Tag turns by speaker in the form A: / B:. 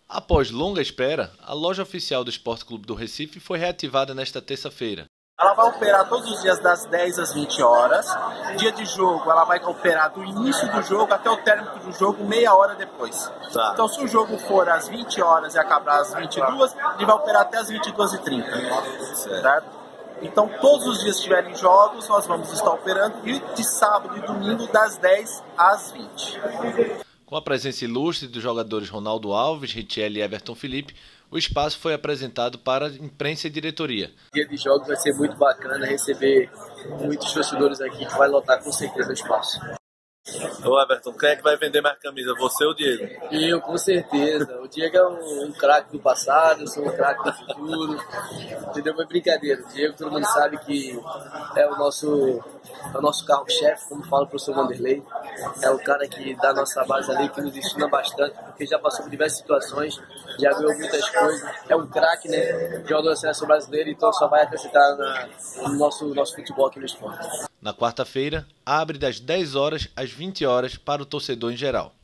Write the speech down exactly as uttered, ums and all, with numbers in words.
A: Após longa espera, a loja oficial do Esporte Clube do Recife foi reativada nesta terça-feira.
B: Ela vai operar todos os dias das dez às vinte horas. Dia de jogo, ela vai operar do início do jogo até o término do jogo, meia hora depois. Tá. Então, se o jogo for às vinte horas e acabar às vinte e duas, ele vai operar até às vinte e duas e trinta. Certo? Então, todos os dias que tiverem jogos, nós vamos estar operando, e de sábado e domingo, das dez às vinte.
A: Com a presença ilustre dos jogadores Ronaldo Alves, Richelli e Everton Felipe, o espaço foi apresentado para a imprensa e diretoria.
C: O dia de jogos vai ser muito bacana receber muitos torcedores aqui, que vai lotar com certeza o espaço.
D: Ô Everton, quem é que vai vender mais camisa, você ou o Diego?
C: Eu, com certeza. O Diego é um, um craque do passado, eu sou um craque do futuro. Entendeu? Foi brincadeira. O Diego, todo mundo sabe que é o nosso, é o nosso carro-chefe, como fala o professor Vanderlei. É o cara que dá nossa base ali, que nos ensina bastante, porque já passou por diversas situações, já ganhou muitas coisas. É um craque, né? Jogador da seleção brasileira, então só vai acrescentar na, no nosso, nosso futebol aqui no esporte.
A: Na quarta-feira, abre das dez horas às vinte horas para o torcedor em geral.